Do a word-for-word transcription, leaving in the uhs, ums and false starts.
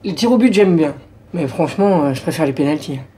Les tirs au but, j'aime bien. Mais franchement, euh, je préfère les pénaltys.